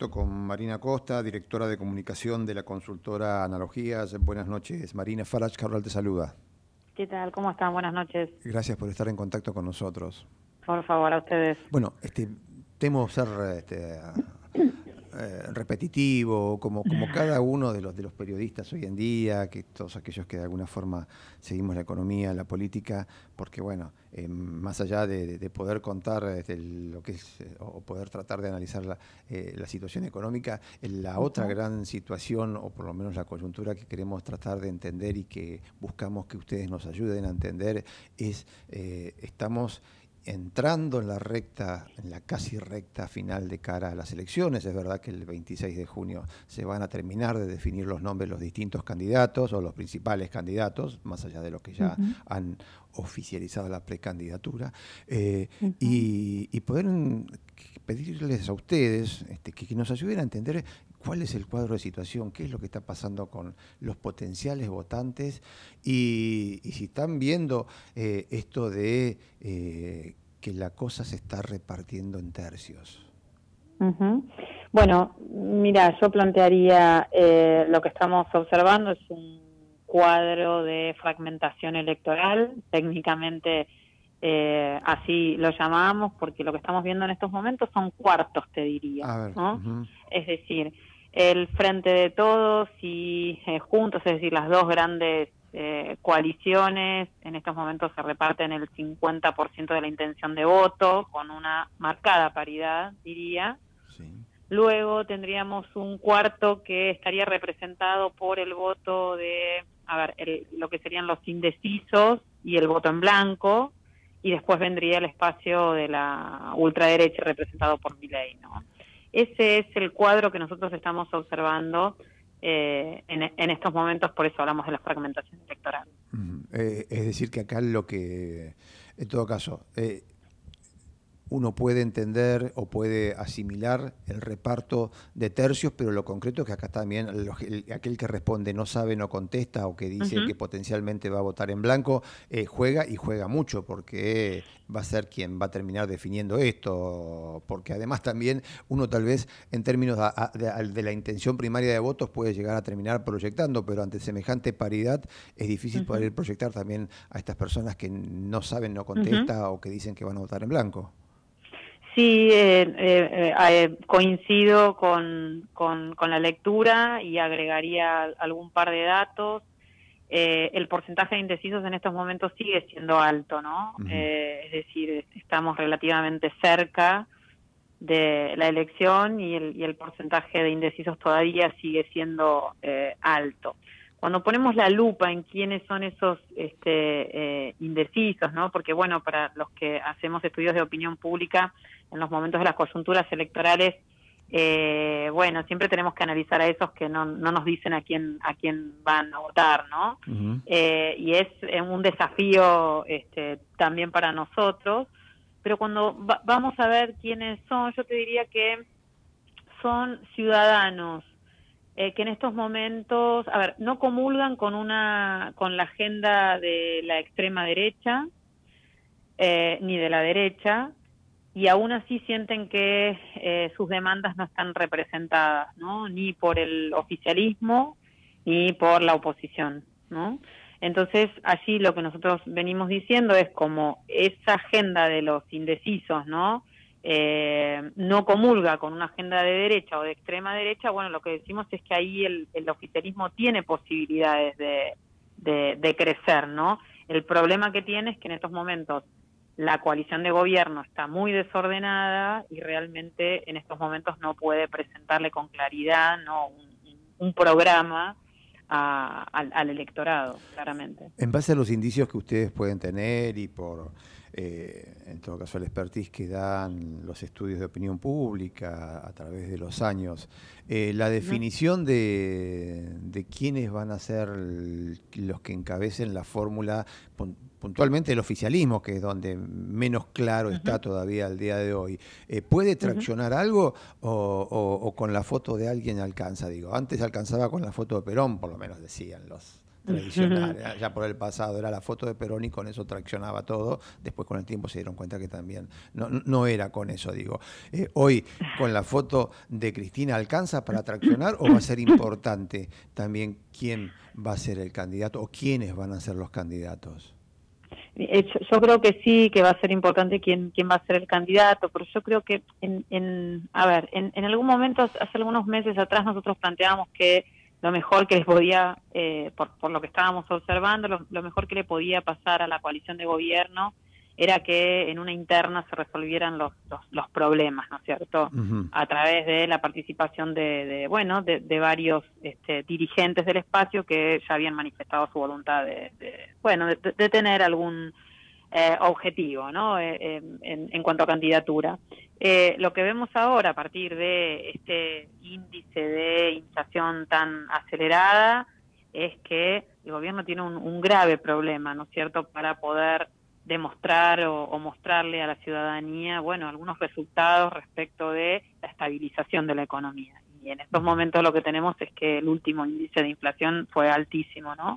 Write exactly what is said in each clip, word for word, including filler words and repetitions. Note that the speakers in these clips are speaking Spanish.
contacto con Marina Costa, directora de comunicación de la consultora Analogías. Buenas noches, Marina. Farage Carral te saluda. ¿Qué tal? ¿Cómo están? Buenas noches. Gracias por estar en contacto con nosotros. Por favor, a ustedes. Bueno, este, temo ser este, eh, repetitivo, como, como cada uno de los, de los periodistas hoy en día, que todos aquellos que de alguna forma seguimos la economía, la política, porque bueno, eh, más allá de, de poder contar este, lo que es, o poder tratar de analizar la, eh, la situación económica, la uh-huh. otra gran situación, o por lo menos la coyuntura que queremos tratar de entender y que buscamos que ustedes nos ayuden a entender, es eh, estamos entrando en la recta, en la casi recta final de cara a las elecciones. Es verdad que el veintiséis de junio se van a terminar de definir los nombres de los distintos candidatos o los principales candidatos, más allá de los que ya uh-huh. han oficializado la precandidatura, eh, uh-huh. y, y poder pedirles a ustedes este, que, que nos ayuden a entender cuál es el cuadro de situación, qué es lo que está pasando con los potenciales votantes y, y si están viendo eh, esto de eh, que la cosa se está repartiendo en tercios. Uh-huh. Bueno, mira, yo plantearía eh, lo que estamos observando es un cuadro de fragmentación electoral, técnicamente eh, así lo llamamos, porque lo que estamos viendo en estos momentos son cuartos, te diría, a ver, ¿no? Uh-huh. Es decir, el Frente de Todos y eh, Juntos, es decir, las dos grandes eh, coaliciones, en estos momentos se reparten el cincuenta por ciento de la intención de voto, con una marcada paridad, diría. Sí. Luego tendríamos un cuarto que estaría representado por el voto de, a ver, el, lo que serían los indecisos y el voto en blanco, y después vendría el espacio de la ultraderecha representado por Milei, ¿no? Ese es el cuadro que nosotros estamos observando eh, en, en estos momentos, por eso hablamos de la fragmentación electoral. Uh-huh. eh, es decir, que acá lo que, en todo caso, eh, uno puede entender o puede asimilar el reparto de tercios, pero lo concreto es que acá también el, el, aquel que responde no sabe, no contesta, o que dice uh-huh. que potencialmente va a votar en blanco, eh, juega y juega mucho, porque va a ser quien va a terminar definiendo esto, porque además también uno tal vez en términos de, de, de la intención primaria de votos puede llegar a terminar proyectando, pero ante semejante paridad es difícil uh-huh. poder proyectar también a estas personas que no saben, no contesta uh-huh. o que dicen que van a votar en blanco. Sí, eh, eh, eh, coincido con, con, con la lectura y agregaría algún par de datos. Eh, el porcentaje de indecisos en estos momentos sigue siendo alto, ¿no? Uh-huh. Eh, es decir, estamos relativamente cerca de la elección y el, y el porcentaje de indecisos todavía sigue siendo eh, alto. Cuando ponemos la lupa en quiénes son esos este, eh, indecisos, ¿no? Porque, bueno, para los que hacemos estudios de opinión pública, en los momentos de las coyunturas electorales, eh, bueno, siempre tenemos que analizar a esos que no, no nos dicen a quién a quién van a votar, ¿no? Uh-huh. Eh, y es un desafío este, también para nosotros, pero cuando va, vamos a ver quiénes son, yo te diría que son ciudadanos, Eh, que en estos momentos, a ver, no comulgan con una con la agenda de la extrema derecha eh, ni de la derecha, y aún así sienten que eh, sus demandas no están representadas, ¿no? Ni por el oficialismo ni por la oposición, ¿no? Entonces, allí lo que nosotros venimos diciendo es como esa agenda de los indecisos, ¿no? Eh, no comulga con una agenda de derecha o de extrema derecha, bueno, lo que decimos es que ahí el, el oficialismo tiene posibilidades de, de, de crecer, ¿no? El problema que tiene es que en estos momentos la coalición de gobierno está muy desordenada y realmente en estos momentos no puede presentarle con claridad, ¿no? un, un programa a, al, al electorado, claramente. En base a los indicios que ustedes pueden tener y por, eh, en todo caso, el expertise que dan los estudios de opinión pública a través de los años, eh, la definición de, de quiénes van a ser los que encabecen la fórmula, puntualmente el oficialismo, que es donde menos claro uh-huh. está todavía al día de hoy, eh, ¿puede traccionar uh-huh. algo o, o, o con la foto de alguien alcanza? Digo, antes alcanzaba con la foto de Perón, por lo menos decían los tradicional, ya, ya por el pasado, era la foto de Perón y con eso traccionaba todo. Después con el tiempo se dieron cuenta que también no, no era con eso, digo. Eh, hoy, con la foto de Cristina, ¿alcanza para traccionar o va a ser importante también quién va a ser el candidato o quiénes van a ser los candidatos? Eh, Yo, yo creo que sí, que va a ser importante quién, quién va a ser el candidato, pero yo creo que, en, en a ver, en, en algún momento, hace algunos meses atrás, nosotros planteábamos que lo mejor que les podía, eh, por, por lo que estábamos observando, lo, lo mejor que le podía pasar a la coalición de gobierno era que en una interna se resolvieran los, los, los problemas, ¿no es cierto? Uh-huh. A través de la participación de, de bueno, de, de varios este, dirigentes del espacio que ya habían manifestado su voluntad de, de bueno, de, de tener algún eh, objetivo, ¿no? Eh, en, en cuanto a candidatura. Eh, lo que vemos ahora a partir de este índice de inflación tan acelerada es que el gobierno tiene un, un grave problema, ¿no es cierto?, para poder demostrar o, o mostrarle a la ciudadanía, bueno, algunos resultados respecto de la estabilización de la economía. Y en estos momentos lo que tenemos es que el último índice de inflación fue altísimo, ¿no?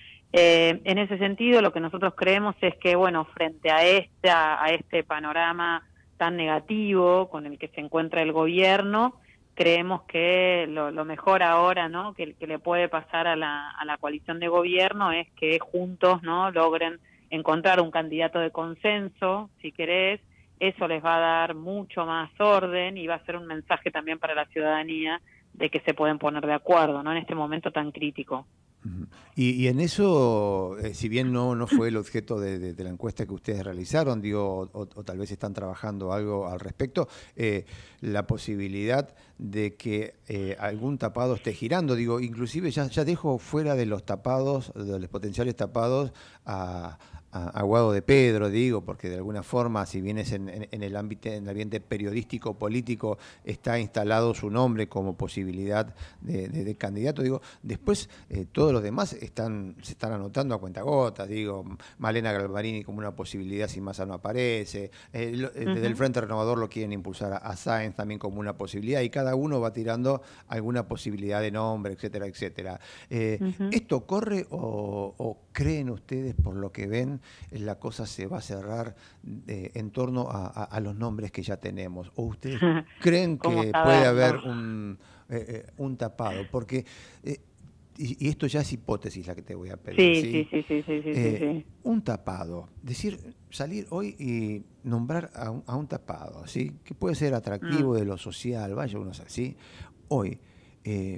Eh, en ese sentido, lo que nosotros creemos es que, bueno, frente a esta, a este panorama tan negativo con el que se encuentra el gobierno, creemos que lo, lo mejor ahora, ¿no?, que, que le puede pasar a la, a la coalición de gobierno es que juntos, ¿no?, logren encontrar un candidato de consenso, si querés. Eso les va a dar mucho más orden y va a ser un mensaje también para la ciudadanía de que se pueden poner de acuerdo, ¿no?, en este momento tan crítico. Y, y en eso, eh, si bien no, no fue el objeto de, de, de la encuesta que ustedes realizaron, digo, o, o tal vez están trabajando algo al respecto, eh, la posibilidad de que eh, algún tapado esté girando, digo, inclusive ya, ya dejo fuera de los tapados, de los potenciales tapados, a, a, a Guado de Pedro, digo, porque de alguna forma, si bien es en, en, en el ámbito, en el ambiente periodístico, político, está instalado su nombre como posibilidad de, de, de candidato, digo, después eh, todos los demás están, se están anotando a cuentagotas, digo, Malena Galvarini como una posibilidad si Massa no aparece, eh, lo, eh, desde uh-huh. el Frente Renovador lo quieren impulsar a, a Sáenz también como una posibilidad, y cada uno va tirando alguna posibilidad de nombre, etcétera, etcétera. Eh, uh-huh. ¿Esto corre o, o creen ustedes, por lo que ven, la cosa se va a cerrar eh, en torno a, a, a los nombres que ya tenemos? ¿O ustedes creen que puede haber un, eh, eh, un tapado? Porque... Eh, Y, y esto ya es hipótesis la que te voy a pedir. Sí, ¿sí? sí, sí, sí, sí, sí, eh, sí, sí. Un tapado, decir, salir hoy y nombrar a un, a un tapado, ¿sí? Que puede ser atractivo mm. de lo social, vaya uno así. Hoy, eh,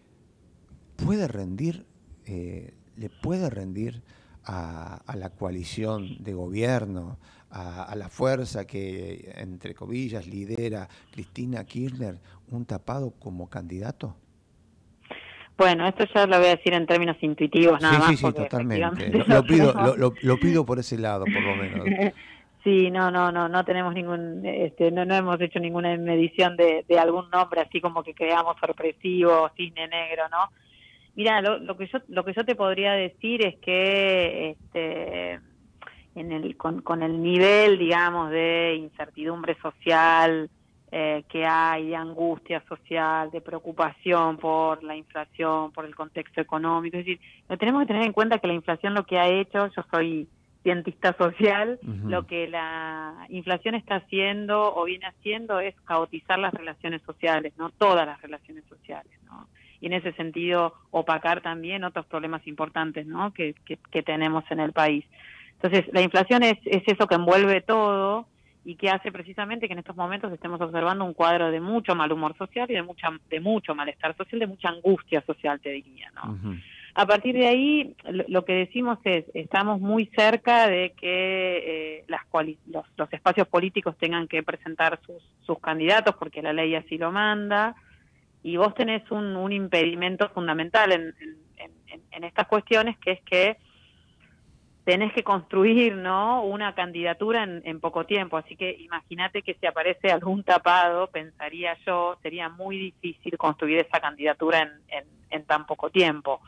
¿puede rendir, eh, le puede rendir a, a la coalición de gobierno, a, a la fuerza que, entre comillas, lidera Cristina Kirchner, un tapado como candidato? Bueno, esto ya lo voy a decir en términos intuitivos nada sí, más. Sí, sí, totalmente. Lo, lo, pido, lo, lo, lo pido por ese lado, por lo menos. Sí, no, no, no, no tenemos ningún, este, no, no hemos hecho ninguna medición de, de algún nombre así como que creamos sorpresivo, cisne negro, ¿no? Mira, lo, lo que yo, lo que yo te podría decir es que, este, en el, con, con el nivel, digamos, de incertidumbre social Eh, que hay, de angustia social, de preocupación por la inflación, por el contexto económico. Es decir, tenemos que tener en cuenta que la inflación lo que ha hecho, yo soy cientista social, uh-huh. lo que la inflación está haciendo o viene haciendo es caotizar las relaciones sociales, no todas las relaciones sociales, ¿no? Y en ese sentido opacar también otros problemas importantes, ¿no?, que, que, que tenemos en el país. Entonces, la inflación es, es eso que envuelve todo y que hace precisamente que en estos momentos estemos observando un cuadro de mucho mal humor social y de mucha de mucho malestar social, de mucha angustia social, te diría, ¿no? Uh-huh. A partir de ahí, lo, lo que decimos es, estamos muy cerca de que eh, las cuali- los, los espacios políticos tengan que presentar sus, sus candidatos, porque la ley así lo manda, y vos tenés un, un impedimento fundamental en, en, en, en estas cuestiones, que es que tenés que construir, ¿no?, una candidatura en, en poco tiempo. Así que imagínate que si aparece algún tapado, pensaría yo, sería muy difícil construir esa candidatura en, en, en tan poco tiempo.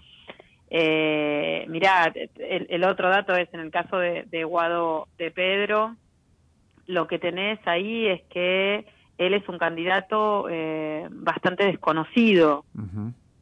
Eh, mirá, el, el otro dato es, en el caso de, de Guado de Pedro, lo que tenés ahí es que él es un candidato eh, bastante desconocido. Uh-huh.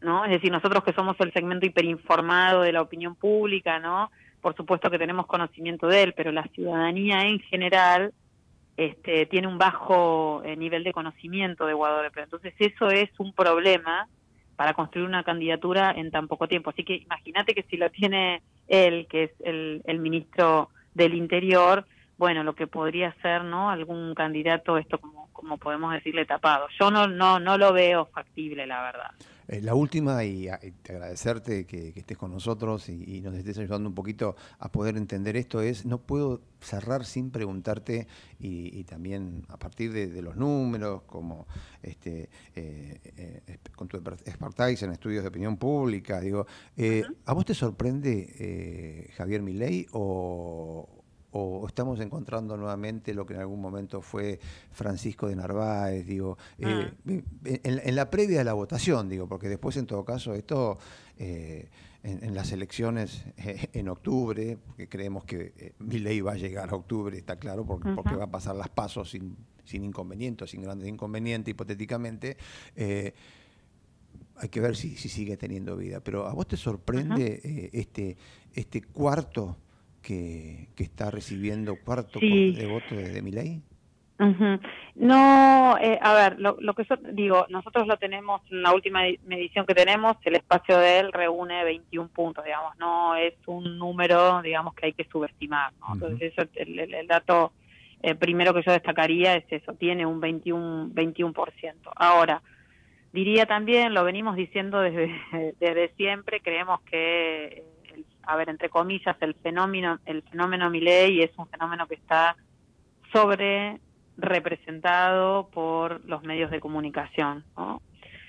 ¿no? Es decir, nosotros que somos el segmento hiperinformado de la opinión pública, ¿no? Por supuesto que tenemos conocimiento de él, pero la ciudadanía en general este, tiene un bajo eh, nivel de conocimiento de Guado de Pedro. Entonces eso es un problema para construir una candidatura en tan poco tiempo. Así que imagínate que si lo tiene él, que es el, el ministro del Interior, bueno, lo que podría ser, ¿no?, algún candidato, esto como, como podemos decirle, tapado. Yo no, no, no lo veo factible, la verdad. Eh, la última, y, y te agradecerte que, que estés con nosotros y, y nos estés ayudando un poquito a poder entender esto, es, no puedo cerrar sin preguntarte, y, y también a partir de, de los números, como este, eh, eh, con tu expertise en estudios de opinión pública, digo, eh, uh-huh. ¿a vos te sorprende eh, Javier Milei o...? ¿O estamos encontrando nuevamente lo que en algún momento fue Francisco de Narváez? Digo, eh, mm. en, en la previa de la votación, digo, porque después en todo caso esto, eh, en, en las elecciones eh, en octubre, porque creemos que eh, Milei va a llegar a octubre, está claro, porque, uh-huh. porque va a pasar las pasos sin, sin inconvenientes, sin grandes inconvenientes, hipotéticamente, eh, hay que ver si, si sigue teniendo vida. Pero ¿a vos te sorprende uh-huh. eh, este, este cuarto Que, que está recibiendo cuarto sí. de voto de, de Milei? Uh-huh. No, eh, a ver, lo, lo que yo digo, nosotros lo tenemos en la última medición que tenemos, el espacio de él reúne veintiún puntos, digamos, no es un número, digamos, que hay que subestimar, ¿no? Uh-huh. Entonces eso, el, el, el dato eh, primero que yo destacaría es eso, tiene un veintiuno por ciento. Ahora, diría también, lo venimos diciendo desde, desde siempre, creemos que a ver, entre comillas, el fenómeno, el fenómeno Milei es un fenómeno que está sobre representado por los medios de comunicación, ¿no?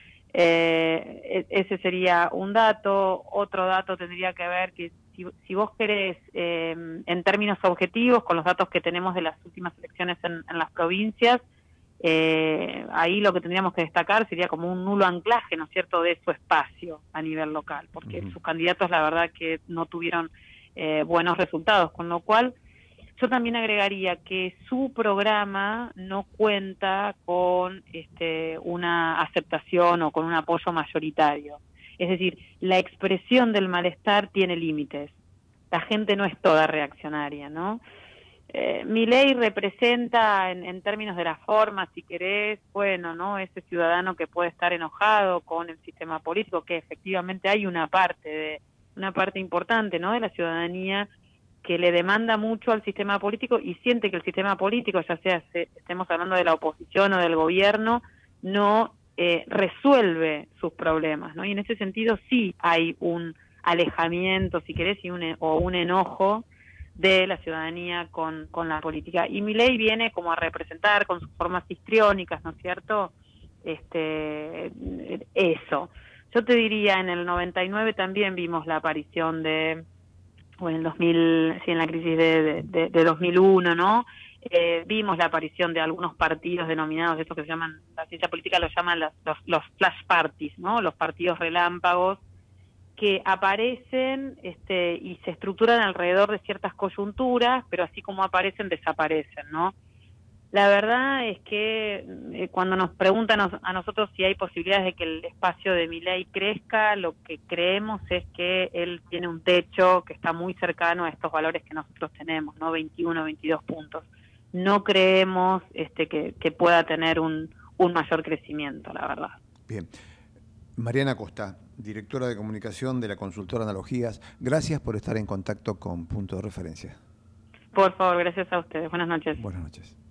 Eh, ese sería un dato. Otro dato tendría que ver que si, si vos querés, eh, en términos objetivos, con los datos que tenemos de las últimas elecciones en, en las provincias, Eh, ahí lo que tendríamos que destacar sería como un nulo anclaje, ¿no es cierto?, de su espacio a nivel local, porque uh-huh. sus candidatos la verdad que no tuvieron eh, buenos resultados, con lo cual yo también agregaría que su programa no cuenta con este, una aceptación o con un apoyo mayoritario. Es decir, la expresión del malestar tiene límites. La gente no es toda reaccionaria, ¿no? Eh, Milei representa en, en términos de la forma, si querés, bueno, ¿no?, ese ciudadano que puede estar enojado con el sistema político, que efectivamente hay una parte de una parte importante, ¿no?, de la ciudadanía que le demanda mucho al sistema político y siente que el sistema político, ya sea se, estemos hablando de la oposición o del gobierno, no eh, resuelve sus problemas, ¿no? Y en ese sentido sí hay un alejamiento, si querés, y un, o un enojo de la ciudadanía con, con la política. Y Milei viene como a representar con sus formas histriónicas, ¿no es cierto?, este, eso. Yo te diría, en el noventa y nueve también vimos la aparición de, o en el dos mil, sí, en la crisis de, de, de dos mil uno, ¿no?, eh, vimos la aparición de algunos partidos denominados, estos que se llaman, la ciencia política los llaman los, los, los flash parties, ¿no?, los partidos relámpagos, que aparecen este, y se estructuran alrededor de ciertas coyunturas, pero así como aparecen, desaparecen, ¿no? La verdad es que eh, cuando nos preguntan a, a nosotros si hay posibilidades de que el espacio de Milei crezca, lo que creemos es que él tiene un techo que está muy cercano a estos valores que nosotros tenemos, ¿no?, veintiuno, veintidós puntos. No creemos este, que, que pueda tener un, un mayor crecimiento, la verdad. Bien. Mariana Costa, directora de comunicación de la consultora Analogías, gracias por estar en contacto con Punto de Referencia. Por favor, gracias a ustedes. Buenas noches. Buenas noches.